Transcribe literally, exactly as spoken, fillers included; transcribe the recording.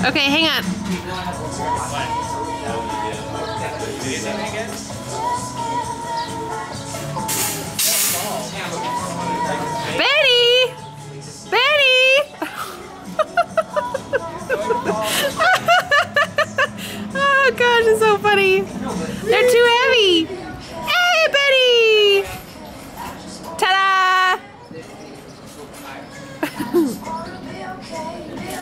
Okay, hang on. Betty! Betty! Oh gosh, it's so funny. They're too